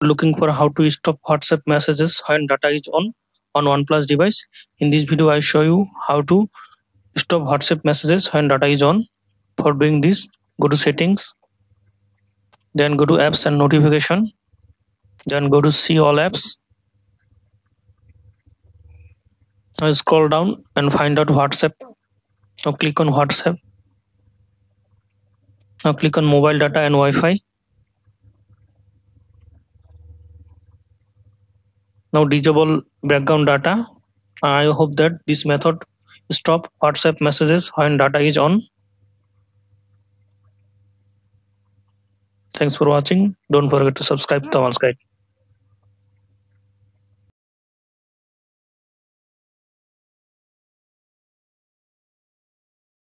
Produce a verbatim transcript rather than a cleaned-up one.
looking for how to stop WhatsApp messages when data is on on OnePlus device. In this video, I show you how to stop WhatsApp messages when data is on. For doing this, go to settings, then go to apps and notification, then go to see all apps. Now scroll down and find out WhatsApp. Now click on WhatsApp. Now click on mobile data and Wi-Fi. Now disable background data. I hope that this method stop WhatsApp messages when data is on. Thanks for watching. Don't forget to subscribe to Tamal's Guide.